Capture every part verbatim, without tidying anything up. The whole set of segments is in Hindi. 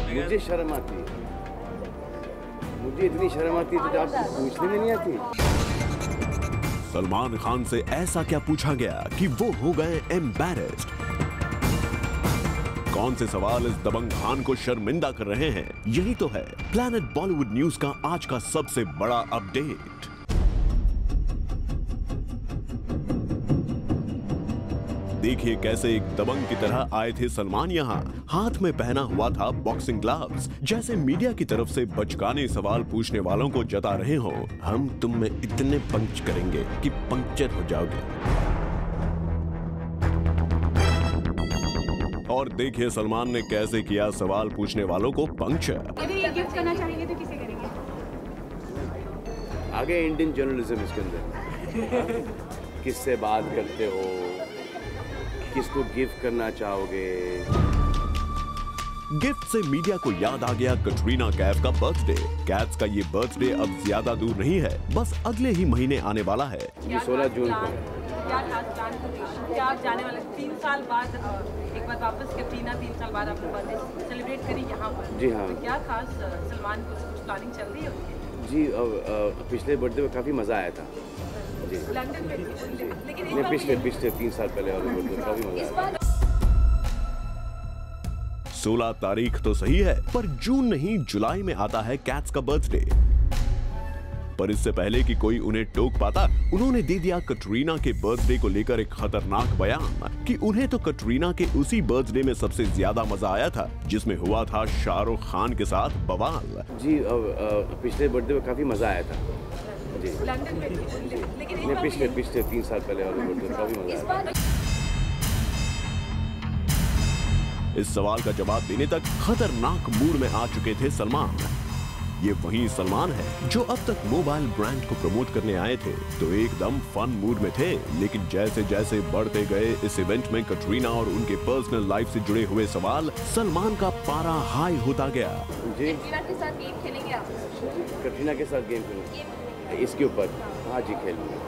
बताइए। मुझे शर्म आती है, मुझे इतनी शर्म आती है तो आप पूछने में नहीं आती। सलमान खान से ऐसा क्या पूछा गया कि वो हो गए एम्बैरेस्ड? कौन से सवाल इस दबंग खान को शर्मिंदा कर रहे हैं? यही तो है प्लैनेट बॉलीवुड न्यूज का आज का सबसे बड़ा अपडेट। देखिए कैसे एक दबंग की तरह आए थे सलमान यहाँ। हाथ में पहना हुआ था बॉक्सिंग ग्लव्स, जैसे मीडिया की तरफ से बचकाने सवाल पूछने वालों को जता रहे हो, हम तुम में इतने पंच करेंगे कि पंक्चर हो जाओगे। और देखिए सलमान ने कैसे किया सवाल पूछने वालों को पंक्चर। यदि ये गिफ्ट करना चाहेंगे तो किसे करेंगे? आगे इंडियन जर्नलिज्म इसके अंदर किससे बात करते हो, किसको गिफ्ट करना चाहोगे? गिफ्ट से मीडिया को याद आ गया कटरीना कैफ का बर्थडे। कैट्स का ये बर्थडे अब ज्यादा दूर नहीं है, बस अगले ही महीने आने वाला है। ये सोलह जून को। क्या खास प्लान है? क्या आप जाने वाले तीन साल बाद एक बार वापस कटरीना तीन साल बाद अपने बर्थडे सेलिब्रेट करी यहाँ पर? जी हाँ। क्या खास सलमान को कुछ प्लानिंग चल रही है उनकी? जी अब पिछले बर्थडे में काफी मजा आया था जी। लंदन में लेकिन नहीं, पिछले पिछले तीन साल पहले वाले बर्थडे में काफी मजा आया था। सोलह तारीख तो सही है, पर जून नहीं जुलाई में आता है कैट्स का बर्थडे। पर इससे पहले कि कोई उन्हें टोक पाता, उन्होंने दे दिया कटरीना के बर्थडे को लेकर एक खतरनाक बयान कि उन्हें तो कटरीना के उसी बर्थडे में सबसे ज्यादा मजा आया था जिसमें हुआ था शाहरुख खान के साथ बवाल। जी अब पिछले बर्थडे में काफी मजा आया था जी। लंदन में लेकिन नहीं, पिछले पिछले तीन साल पहले वाले बर्थडे में काफी मजा आया था। इस सवाल का जवाब देने तक खतरनाक मूड में आ चुके थे सलमान। ये वही सलमान है जो अब तक मोबाइल ब्रांड को प्रमोट करने आए थे तो एकदम फन मूड में थे, लेकिन जैसे जैसे बढ़ते गए इस इवेंट में कटरीना और उनके पर्सनल लाइफ से जुड़े हुए सवाल, सलमान का पारा हाई होता गया। जी कटरीना के साथ गेम खेलेंगे आप? कटरीना के साथ गेम खेलूंगा इसके ऊपर। हाँ जी खेलूंगा।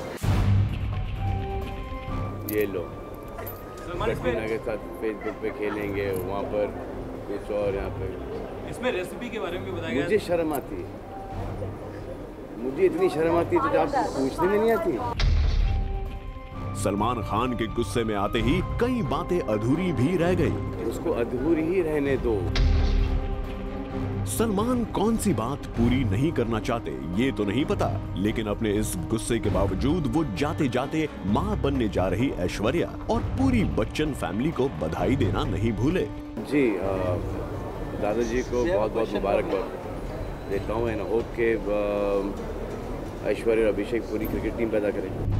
ये लो कटरीना के साथ फेसबुक पे खेलेंगे, वहाँ पर कुछ और यहाँ पे। इसमें रेसिपी के बारे में भी बताया गया। मुझे शर्म आती है, मुझे इतनी शर्म आती है तो आप पूछने में नहीं आती। सलमान खान के गुस्से में आते ही कई बातें अधूरी भी रह गई। उसको अधूरी ही रहने दो। सलमान कौन सी बात पूरी नहीं करना चाहते ये तो नहीं पता, लेकिन अपने इस गुस्से के बावजूद वो जाते जाते माँ बनने जा रही ऐश्वर्या और पूरी बच्चन फैमिली को बधाई देना नहीं भूले। जी दादाजी को बहुत बहुत मुबारकबाद देता हूँ एंड होप के ऐश्वर्या और अभिषेक पूरी क्रिकेट टीम पैदा करें।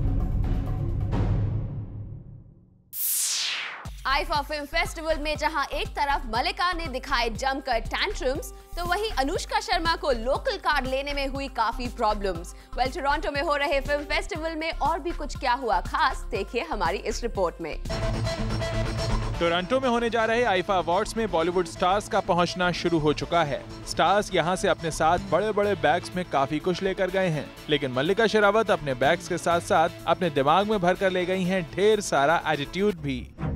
आईफा फिल्म फेस्टिवल में जहां एक तरफ मल्लिका ने दिखाए जमकर टैंट्रम्स, तो वहीं अनुष्का शर्मा को लोकल कार्ड लेने में हुई काफी प्रॉब्लम्स। वेल टोरंटो में हो रहे फिल्म फेस्टिवल में और भी कुछ क्या हुआ खास, देखिए हमारी इस रिपोर्ट में। टोरंटो में होने जा रहे आईफा अवार्ड्स में बॉलीवुड स्टार्स का पहुंचना शुरू हो चुका है। स्टार्स यहां से अपने साथ बड़े बड़े बैग्स में काफी कुछ लेकर गए हैं, लेकिन मल्लिका शेरावत अपने बैग्स के साथ साथ अपने दिमाग में भर कर ले गई हैं ढेर सारा एटीट्यूड भी।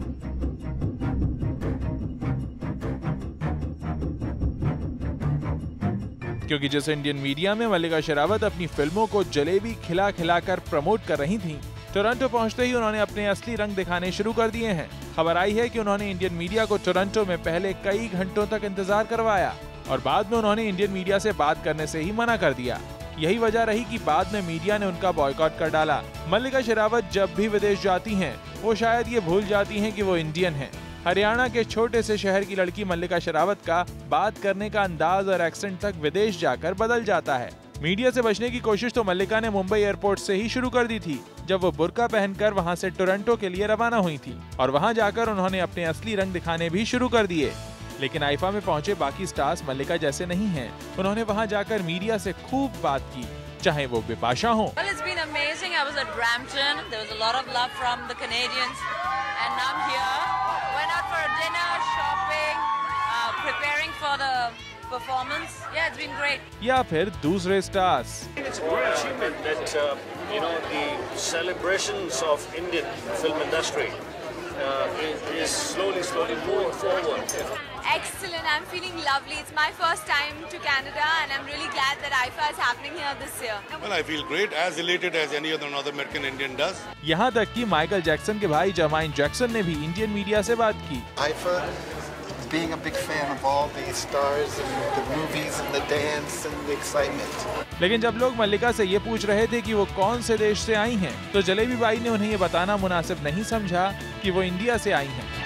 क्योंकि जिस इंडियन मीडिया में मल्लिका शेरावत अपनी फिल्मों को जलेबी खिला खिलाकर प्रमोट कर रही थीं, टोरंटो पहुंचते ही उन्होंने अपने असली रंग दिखाने शुरू कर दिए हैं। खबर आई है कि उन्होंने इंडियन मीडिया को टोरंटो में पहले कई घंटों तक इंतजार करवाया और बाद में उन्होंने इंडियन मीडिया से बात करने से ही मना कर दिया। यही वजह रही कि बाद में मीडिया ने उनका बॉयकॉट कर डाला। मल्लिका शेरावत जब भी विदेश जाती हैं, वो शायद ये भूल जाती हैं कि वो इंडियन हैं। हरियाणा के छोटे से शहर की लड़की मल्लिका शेरावत का बात करने का अंदाज और एक्सेंट तक विदेश जाकर बदल जाता है। मीडिया से बचने की कोशिश तो मल्लिका ने मुंबई एयरपोर्ट से ही शुरू कर दी थी, जब वो बुर्का पहनकर वहां से टोरंटो के लिए रवाना हुई थी और वहां जाकर उन्होंने अपने असली रंग दिखाने भी शुरू कर दिए। लेकिन आईफा में पहुंचे बाकी स्टार्स मल्लिका जैसे नहीं हैं। उन्होंने वहां जाकर मीडिया से खूब बात की, चाहे वो बिपाशा हो। Well, it's been amazing. I was at Brampton. There was a lot of love from the Canadians, and now I'm here. Went out for a dinner, shopping, uh, preparing for the performance. Yeah, it's been great. या फिर दूसरे stars. It's a great achievement that uh, you know the celebrations of Indian film industry uh, is, is slowly, slowly moving forward. Excellent. I'm feeling lovely. It's my first time to Canada, and I'm really glad that I F A is happening here this year. Well, I feel great, as elated as any other North American Indian does. यहाँ तक कि माइकल जैक्सन के भाई जमाइन जैक्सन ने भी इंडियन मीडिया से बात की। I F A, being a big fan of all these stars and the movies and the dance and the excitement. लेकिन जब लोग मल्लिका से ये पूछ रहे थे कि वो कौन से देश से आई हैं, तो जलेबी बाई ने उन्हें ये बताना मुनासिब नहीं समझा कि वो इंडिया से आई हैं।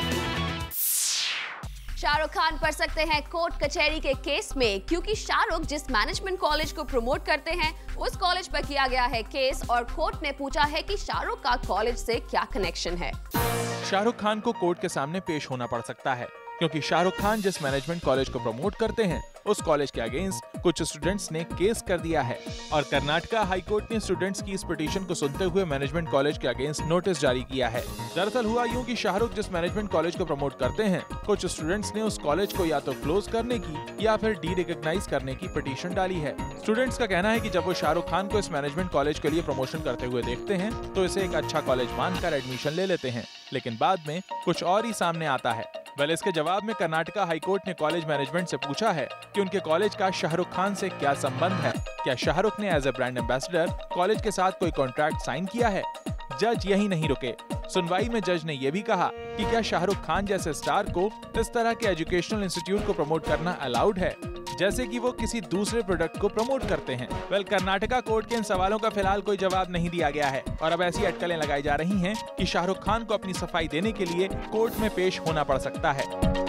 शाहरुख खान पढ़ सकते हैं कोर्ट कचहरी के केस में, क्योंकि शाहरुख जिस मैनेजमेंट कॉलेज को प्रमोट करते हैं उस कॉलेज पर किया गया है केस, और कोर्ट ने पूछा है कि शाहरुख का कॉलेज से क्या कनेक्शन है। शाहरुख खान को कोर्ट के सामने पेश होना पड़ सकता है, क्योंकि शाहरुख खान जिस मैनेजमेंट कॉलेज को प्रमोट करते हैं उस कॉलेज के अगेंस्ट कुछ स्टूडेंट्स ने केस कर दिया है, और कर्नाटका हाई कोर्ट ने स्टूडेंट्स की इस पिटीशन को सुनते हुए मैनेजमेंट कॉलेज के अगेंस्ट नोटिस जारी किया है। दरअसल हुआ यूं कि शाहरुख जिस मैनेजमेंट कॉलेज को प्रमोट करते हैं, कुछ स्टूडेंट्स ने उस कॉलेज को या तो क्लोज करने की या फिर डी रिकॉग्नाइज करने की पिटीशन डाली है। स्टूडेंट्स का कहना है कि जब वो शाहरुख खान को इस मैनेजमेंट कॉलेज के लिए प्रमोशन करते हुए देखते हैं तो इसे एक अच्छा कॉलेज मानकर एडमिशन ले लेते हैं, लेकिन बाद में कुछ और ही सामने आता है। वेल, इसके जवाब में कर्नाटका हाईकोर्ट ने कॉलेज मैनेजमेंट से पूछा है कि उनके कॉलेज का शाहरुख खान से क्या संबंध है, क्या शाहरुख ने as a brand ambassador college के साथ कोई कॉन्ट्रैक्ट साइन किया है। जज यही नहीं रुके, सुनवाई में जज ने यह भी कहा कि क्या शाहरुख खान जैसे स्टार को इस तरह के एजुकेशनल इंस्टीट्यूट को प्रमोट करना अलाउड है, जैसे कि वो किसी दूसरे प्रोडक्ट को प्रमोट करते हैं। वेल, कर्नाटका कोर्ट के इन सवालों का फिलहाल कोई जवाब नहीं दिया गया है, और अब ऐसी अटकलें लगाई जा रही हैं कि शाहरुख खान को अपनी सफाई देने के लिए कोर्ट में पेश होना पड़ सकता है।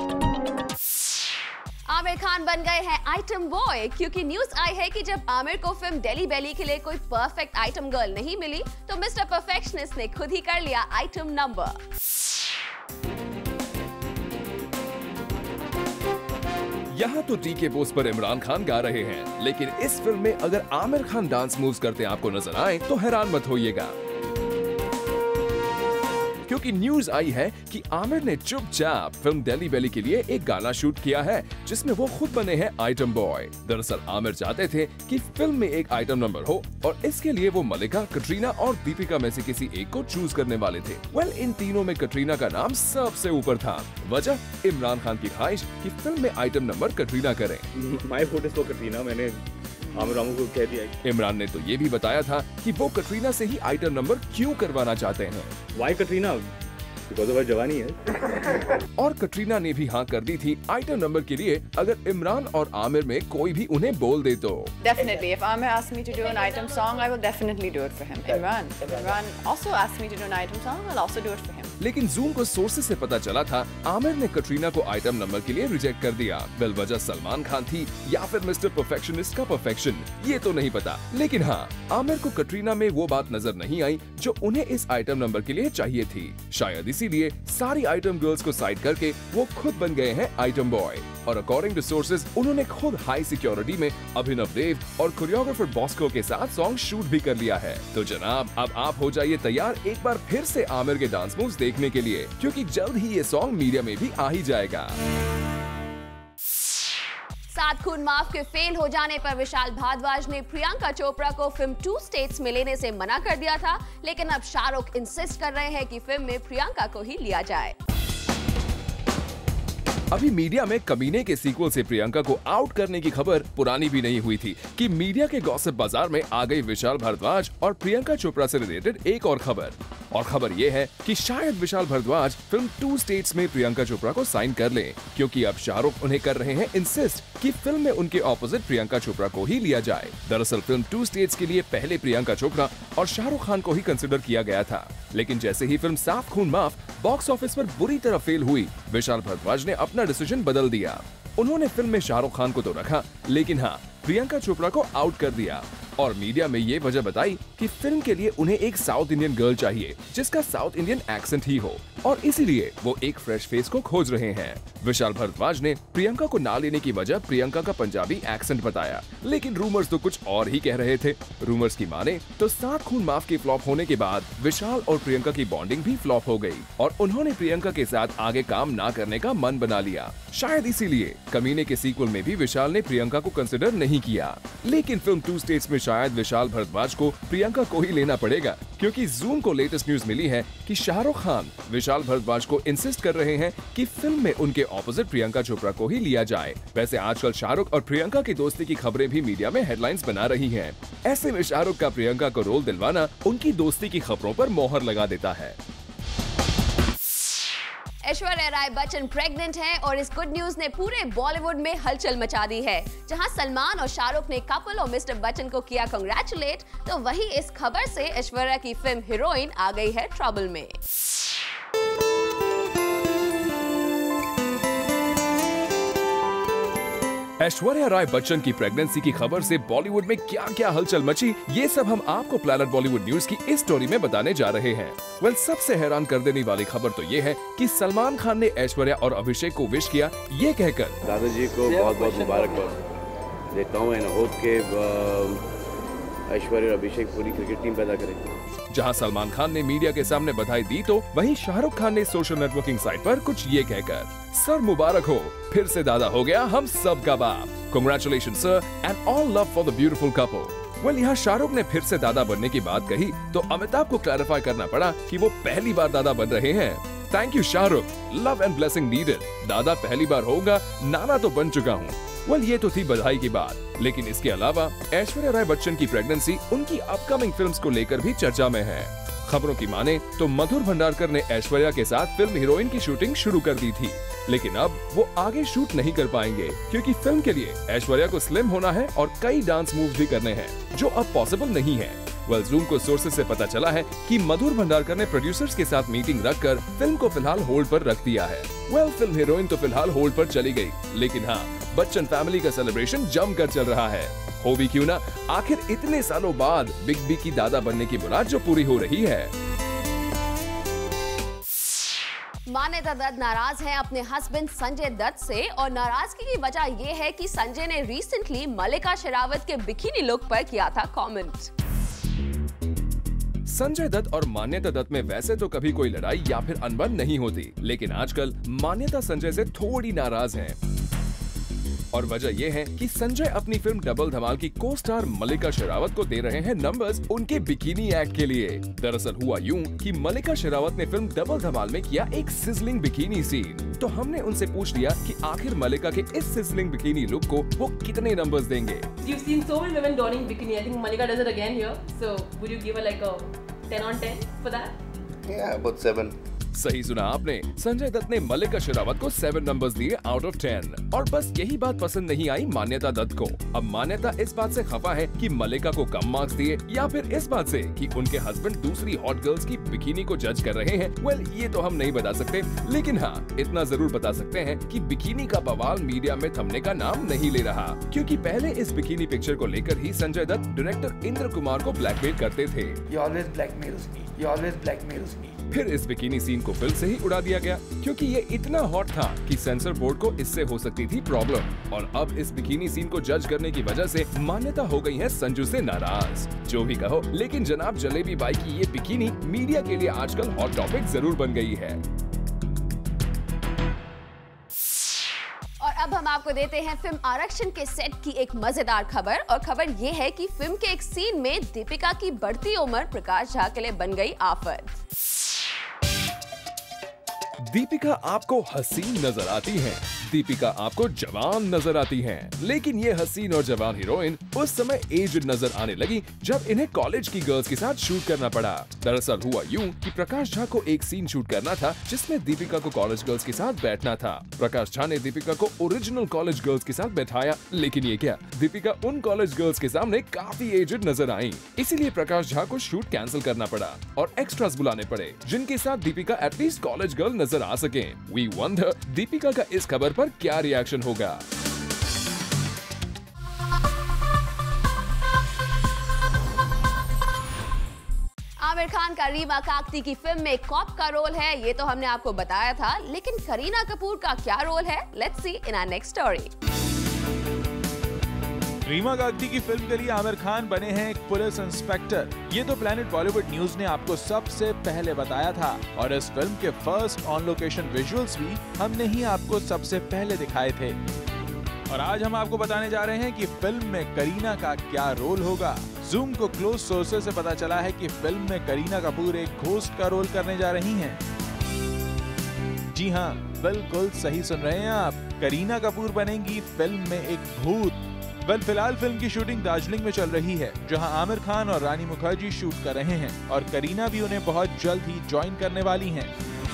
आमिर खान बन गए हैं आइटम बॉय, क्योंकि न्यूज आई है कि जब आमिर को फिल्म डेली बेली के लिए कोई परफेक्ट आइटम गर्ल नहीं मिली तो मिस्टर परफेक्शनिस्ट ने खुद ही कर लिया आइटम नंबर। यहाँ तो टी के बोस पर इमरान खान गा रहे हैं, लेकिन इस फिल्म में अगर आमिर खान डांस मूव्स करते आपको नजर आए तो हैरान मत होइएगा, क्योंकि न्यूज आई है कि आमिर ने चुपचाप फिल्म डेली बेली के लिए एक गाना शूट किया है जिसमें वो खुद बने हैं आइटम बॉय। दरअसल आमिर चाहते थे कि फिल्म में एक आइटम नंबर हो, और इसके लिए वो मल्लिका, कटरीना और दीपिका में से किसी एक को चूज करने वाले थे। वेल, इन तीनों में कटरीना का नाम सबसे ऊपर था। वजह इमरान खान की ख्वाहिश कि फिल्म में आइटम नंबर कटरीना करें। My vote is for Katrina, मैंने आमिर रामू को कह दिया। इमरान ने तो ये भी बताया था कि वो कटरीना से ही आइटम नंबर क्यों करवाना चाहते हैं। Why Katrina? Because of her जवानी है। और कटरीना ने भी हाँ कर दी थी आइटम नंबर के लिए अगर इमरान और आमिर में कोई भी उन्हें बोल दे तो। Definitely, if Amir asks me to do an item song, I will definitely do it for him. Imran, if Imran also asks me to do an item song, I'll also do it for him. लेकिन जूम को सोर्सेस से पता चला था आमिर ने कटरीना को आइटम नंबर के लिए रिजेक्ट कर दिया। वेल, वजह सलमान खान थी या फिर मिस्टर परफेक्शनिस्ट का परफेक्शन, ये तो नहीं पता। लेकिन हाँ, आमिर को कटरीना में वो बात नजर नहीं आई जो उन्हें इस आइटम नंबर के लिए चाहिए थी। शायद इसीलिए सारी आइटम गर्ल्स को साइड करके वो खुद बन गए हैं आइटम बॉय। और अकॉर्डिंग टू सोर्सेज उन्होंने खुद हाई सिक्योरिटी में अभिनव देव और कोरियोग्राफर बॉस्को के साथ सॉन्ग शूट भी कर लिया है। तो जनाब, अब आप हो जाइए तैयार एक बार फिर से आमिर के डांस मूव्स देखने के लिए, क्योंकि जल्द ही ये सॉन्ग मीडिया में भी आ ही जाएगा। सात खून माफ के फेल हो जाने पर विशाल भारद्वाज ने प्रियंका चोपड़ा को फिल्म टू स्टेट्स में लेने से मना कर दिया था, लेकिन अब शाहरुख इंसिस्ट कर रहे हैं कि फिल्म में प्रियंका को ही लिया जाए। अभी मीडिया में कमीने के सीक्वल से प्रियंका को आउट करने की खबर पुरानी भी नहीं हुई थी कि मीडिया के गॉसिप बाजार में आ गई विशाल भारद्वाज और प्रियंका चोपड़ा से रिलेटेड एक और खबर। और खबर ये है कि शायद Vishal Bhardwaj film two states में प्रियंका चोपड़ा को साइन कर लें, क्योंकि अब शाहरुख उन्हें कर रहे हैं इंसिस्ट कि फिल्म में उनके ऑपोजिट प्रियंका चोपड़ा को ही लिया जाए। दरअसल फिल्म टू स्टेट्स के लिए पहले प्रियंका चोपड़ा और शाहरुख खान को ही कंसिडर किया गया था, लेकिन जैसे ही फिल्म सात खून माफ बॉक्स ऑफिस पर बुरी तरह फेल हुई, विशाल भारद्वाज ने अपना डिसीजन बदल दिया। उन्होंने फिल्म में शाहरुख खान को तो रखा, लेकिन हाँ, प्रियंका चोपड़ा को आउट कर दिया। और मीडिया में ये वजह बताई कि फिल्म के लिए उन्हें एक साउथ इंडियन गर्ल चाहिए जिसका साउथ इंडियन एक्सेंट ही हो, और इसीलिए वो एक फ्रेश फेस को खोज रहे हैं। विशाल भारद्वाज ने प्रियंका को ना लेने की वजह प्रियंका का पंजाबी एक्सेंट बताया, लेकिन रूमर्स तो कुछ और ही कह रहे थे। रूमर्स की माने तो सात खून माफ के फ्लॉप होने के बाद विशाल और प्रियंका की बॉन्डिंग भी फ्लॉप हो गई और उन्होंने प्रियंका के साथ आगे काम ना करने का मन बना लिया। शायद इसीलिए कमीने के सीक्वल में भी विशाल ने प्रियंका को कंसिडर नहीं किया। लेकिन फिल्म टू स्टेट्स में शायद विशाल भारद्वाज को प्रियंका को ही लेना पड़ेगा, क्योंकि जूम को लेटेस्ट न्यूज मिली है कि शाहरुख खान विशाल भारद्वाज को इंसिस्ट कर रहे हैं कि फिल्म में उनके ऑपोजिट प्रियंका चोपड़ा को ही लिया जाए। वैसे आजकल शाहरुख और प्रियंका की दोस्ती की खबरें भी मीडिया में हेडलाइंस बना रही हैं। ऐसे में शाहरुख का प्रियंका को रोल दिलवाना उनकी दोस्ती की खबरों पर मोहर लगा देता है। ऐश्वर्या राय बच्चन प्रेग्नेंट हैं और इस गुड न्यूज ने पूरे बॉलीवुड में हलचल मचा दी है। जहां सलमान और शाहरुख ने कपल और मिस्टर बच्चन को किया कांग्रेचुलेट, तो वहीं इस खबर से ऐश्वर्या की फिल्म हीरोइन आ गई है ट्रबल में। ऐश्वर्या राय बच्चन की प्रेगनेंसी की खबर से बॉलीवुड में क्या क्या हलचल मची, ये सब हम आपको प्लैनेट बॉलीवुड न्यूज की इस स्टोरी में बताने जा रहे हैं। वेल, सबसे हैरान कर देने वाली खबर तो ये है कि सलमान खान ने ऐश्वर्या और अभिषेक को विश किया, ये कहकर दादाजी को बहुत बहुत मुबारकबाद देता हूँ एंड होप के ऐश्वर्या और अभिषेक पूरी क्रिकेट टीम पैदा करेंगे। जहां सलमान खान ने मीडिया के सामने बधाई दी, तो वहीं शाहरुख खान ने सोशल नेटवर्किंग साइट पर कुछ ये कहकर, सर मुबारक हो, फिर से दादा हो गया हम सब का बाप, congratulation sir and all love for the beautiful couple. Well, यहाँ शाहरुख ने फिर से दादा बनने की बात कही तो अमिताभ को क्लैरिफाई करना पड़ा कि वो पहली बार दादा बन रहे हैं। Thank you Shahrukh, love and blessing needed. दादा पहली बार होगा, नाना तो बन चुका हूँ। वेल, ये तो थी बधाई की बात, लेकिन इसके अलावा ऐश्वर्या राय बच्चन की प्रेगनेंसी उनकी अपकमिंग फिल्म्स को लेकर भी चर्चा में है। खबरों की माने तो मधुर भंडारकर ने ऐश्वर्या के साथ फिल्म हीरोइन की शूटिंग शुरू कर दी थी, लेकिन अब वो आगे शूट नहीं कर पाएंगे क्योंकि फिल्म के लिए ऐश्वर्या को स्लिम होना है और कई डांस मूव भी करने हैं, जो अब पॉसिबल नहीं है। वेल, जूम को सोर्सेज से पता चला है कि मधुर भंडारकर ने प्रोड्यूसर्स के साथ मीटिंग रखकर फिल्म को फिलहाल होल्ड पर रख दिया है। वेल, फिल्म हीरोइन तो फिलहाल होल्ड पर चली गई, लेकिन हाँ, बच्चन फैमिली का सेलिब्रेशन जमकर चल रहा है। हो भी क्यों ना, आखिर इतने सालों बाद बिग बी की दादा बनने की मुराद जो पूरी हो रही है। मान्यता दत्त नाराज हैं अपने हस्बैंड संजय दत्त से, और नाराजगी की वजह ये है कि संजय ने रिसेंटली मल्लिका शेरावत के बिकिनी लुक पर किया था कमेंट। संजय दत्त और मान्यता दत्त में वैसे तो कभी कोई लड़ाई या फिर अनबन नहीं होती, लेकिन आजकल मान्यता संजय से थोड़ी नाराज हैं। और वजह यह है कि संजय अपनी फिल्म डबल धमाल की को स्टार मल्लिका शेरावत को दे रहे हैं नंबर्स उनके बिकिनी एक्ट के लिए। दरअसल हुआ यूं कि मल्लिका शेरावत ने फिल्म डबल धमाल में किया एक सिजलिंग बिकिनी सीन, तो हमने उनसे पूछ लिया कि आखिर मल्लिका के इस सिजलिंग बिकिनी लुक को वो कितने नंबर्स देंगे। You've seen so many women donning bikini. I think Mallika does it again here. So would you give her like a ten on ten for that? Yeah, about seven. सही सुना आपने, संजय दत्त ने मल्लिका शेरावत को सेवन नंबर्स दिए आउट ऑफ टेन। और बस यही बात पसंद नहीं आई मान्यता दत्त को। अब मान्यता इस बात से खफा है कि मल्लिका को कम मार्क्स दिए, या फिर इस बात से कि उनके हस्बैंड दूसरी हॉट गर्ल्स की बिकिनी को जज कर रहे हैं। वेल, ये तो हम नहीं बता सकते, लेकिन हाँ, इतना जरूर बता सकते हैं कि बिकिनी का बवाल मीडिया में थमने का नाम नहीं ले रहा, क्योंकि पहले इस बिकिनी पिक्चर को लेकर ही संजय दत्त डायरेक्टर इंद्र कुमार को ब्लैकमेल करते थे। You always blackmails me. You always blackmails me. फिर इस बिकिनी सीन को फिल्म से ही उड़ा दिया गया, क्योंकि ये इतना हॉट था कि सेंसर बोर्ड को इससे हो सकती थी प्रॉब्लम। और अब इस बिकिनी सीन को जज करने की वजह से मान्यता हो गई है संजू से नाराज। जो भी कहो, लेकिन जनाब जलेबी बाई की ये बिकिनी मीडिया के लिए आजकल हॉट टॉपिक जरूर बन गई है। और अब हम आपको देते हैं फिल्म आरक्षण के सेट की एक मजेदार खबर, और खबर ये है कि फिल्म के एक सीन में दीपिका की बढ़ती उम्र प्रकाश झा के लिए बन गई आफत। दीपिका आपको हसीन नजर आती हैं, दीपिका आपको जवान नजर आती हैं, लेकिन ये हसीन और जवान हीरोइन उस समय एज्ड नजर आने लगी जब इन्हें कॉलेज की गर्ल्स के साथ शूट करना पड़ा। दरअसल हुआ यूं कि प्रकाश झा को एक सीन शूट करना था जिसमें दीपिका को कॉलेज गर्ल्स के साथ बैठना था। प्रकाश झा ने दीपिका को ओरिजिनल कॉलेज गर्ल्स के साथ बैठाया, लेकिन ये क्या, दीपिका उन कॉलेज गर्ल्स के सामने काफी एज्ड नजर आई। इसीलिए प्रकाश झा को शूट कैंसिल करना पड़ा और एक्स्ट्रास बुलाने पड़े, जिनके साथ दीपिका एटलीस्ट कॉलेज गर्ल नजर आ सके। वी वंडर दीपिका का इस खबर पर क्या रिएक्शन होगा। आमिर खान का रीमा काकती की फिल्म में कॉप का रोल है, ये तो हमने आपको बताया था, लेकिन करीना कपूर का क्या रोल है, let's see in our next story. Rima Kakati की फिल्म के लिए आमिर खान बने हैं एक पुलिस इंस्पेक्टर। ये तो प्लैनेट बॉलीवुड न्यूज ने आपको सबसे पहले बताया था, और इस फिल्म के फर्स्ट ऑन लोकेशन विजुअल्स भी हमने ही आपको सबसे पहले दिखाए थे। और आज हम आपको बताने जा रहे हैं कि फिल्म में करीना का क्या रोल होगा। जूम को क्लोज सोर्सेज से पता चला है कि फिल्म में करीना कपूर एक घोस्ट का रोल करने जा रही हैं। जी हाँ, बिल्कुल सही सुन रहे हैं आप, करीना कपूर बनेंगी फिल्म में एक भूत। वेल फिलहाल फिल्म की शूटिंग दार्जिलिंग में चल रही है, जहां आमिर खान और रानी मुखर्जी शूट कर रहे हैं और करीना भी उन्हें बहुत जल्द ही ज्वाइन करने वाली हैं।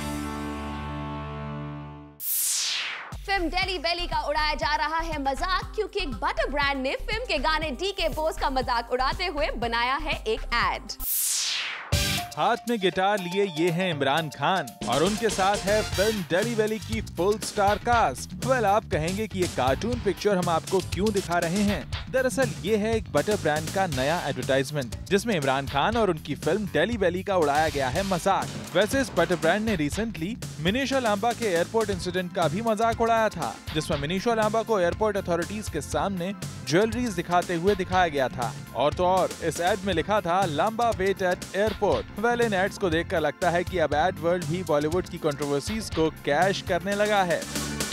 फिल्म डेली बेली का उड़ाया जा रहा है मजाक, क्योंकि एक बटर ब्रांड ने फिल्म के गाने डी के बोस का मजाक उड़ाते हुए बनाया है एक एड। हाथ में गिटार लिए ये हैं इमरान खान और उनके साथ है फिल्म डेली बेली की फुल स्टार कास्ट। वेल आप कहेंगे कि ये कार्टून पिक्चर हम आपको क्यों दिखा रहे हैं? दरअसल ये है एक बटर ब्रांड का नया एडवर्टाइजमेंट, जिसमें इमरान खान और उनकी फिल्म डेली बेली का उड़ाया गया है मजाक। वैसे इस बटर ब्रांड ने रिसेंटली मिनीषा लांबा के एयरपोर्ट इंसिडेंट का भी मजाक उड़ाया था, जिसमें मिनीषा लांबा को एयरपोर्ट अथॉरिटीज के सामने ज्वेलरीज दिखाते हुए दिखाया गया था। और तो और इस एड में लिखा था Lamba wait at airport. Well इन एड्स को देखकर लगता है कि अब एड वर्ल्ड भी बॉलीवुड की कंट्रोवर्सीज को कैश करने लगा है।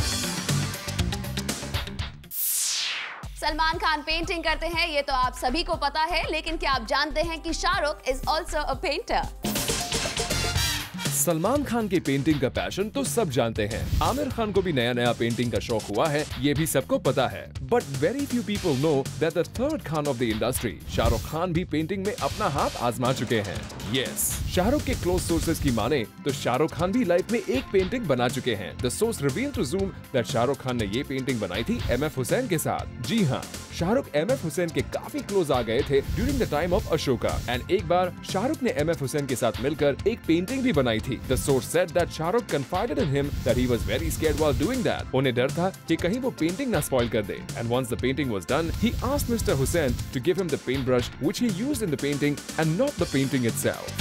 सलमान खान पेंटिंग करते हैं, ये तो आप सभी को पता है, लेकिन क्या आप जानते हैं कि Shahrukh is also a painter? Salman Khan की पेंटिंग का पैशन तो सब जानते हैं। आमिर खान को भी नया नया पेंटिंग का शौक हुआ है, ये भी सबको पता है। But very few people know that the third Khan of the industry, Shahrukh Khan भी पेंटिंग में अपना हाथ आजमा चुके हैं। यस, शाहरुख के क्लोज सोर्सेज की माने तो शाहरुख खान भी लाइफ में एक पेंटिंग बना चुके हैं। The source reveal to Zoom that Shahrukh Khan ने ये पेंटिंग बनाई थी एम एफ हुसैन के साथ। जी हाँ, शाहरुख एम एफ हुसैन के काफी क्लोज आ गए थे during the time of Ashoka, and एक बार शाहरुख ने एम एफ हुसैन के साथ मिलकर एक पेंटिंग भी बनाई थी। The source said that Shahrukh confided in him that he was very scared while doing that. उन्हें डर था कि कहीं वो पेंटिंग ना स्पॉइल कर दे। And once the painting was done, he asked Mister Hussain to give him the paintbrush which he used in the painting and not the painting itself.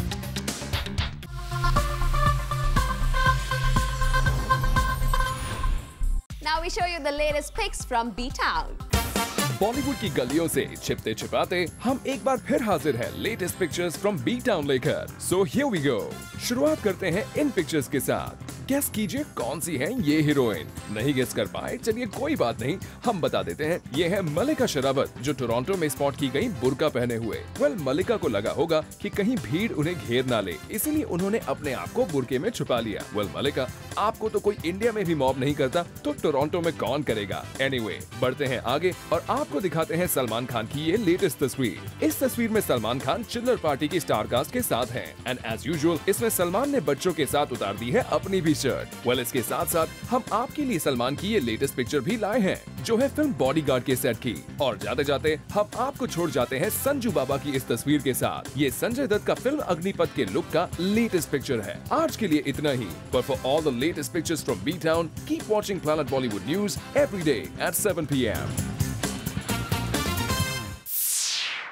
Now we show you the latest pics from B-Town. Bollywood की गलियों से छिपते छिपाते हम एक बार फिर हाजिर हैं latest pictures from B town लेकर। So here we go. शुरुआत करते हैं इन पिक्चर्स के साथ। गेस कीजिए कौन सी है ये हीरोइन? नहीं गेस कर पाए? चलिए कोई बात नहीं, हम बता देते हैं। ये है मलिका शेरावत, जो टोरंटो में स्पॉट की गई बुर्का पहने हुए। वेल well, मलिका को लगा होगा कि कहीं भीड़ उन्हें घेर ना ले, इसीलिए उन्होंने अपने आप को बुर्के में छुपा लिया। वेल well, मलिका, आपको तो कोई इंडिया में भी मॉब नहीं करता, तो टोरंटो में कौन करेगा? एनीवे, बढ़ते हैं आगे और आपको दिखाते हैं सलमान खान की ये लेटेस्ट तस्वीर। इस तस्वीर में सलमान खान चिल्लर पार्टी की स्टार कास्ट के साथ हैं, एंड एज यूजुअल इसमें सलमान ने बच्चों के साथ उतार दी है अपनी भी शर्ट। वेल well, इसके साथ साथ हम आपके लिए सलमान की ये लेटेस्ट पिक्चर भी लाए हैं, जो है फिल्म बॉडीगार्ड के सेट की। और जाते जाते हम आपको छोड़ जाते हैं संजू बाबा की इस तस्वीर के साथ। ये संजय दत्त का फिल्म अग्निपथ के लुक का लेटेस्ट पिक्चर है। आज के लिए इतना ही, पर for all the latest pictures from B town, keep watching planet Bollywood news every day at seven P M.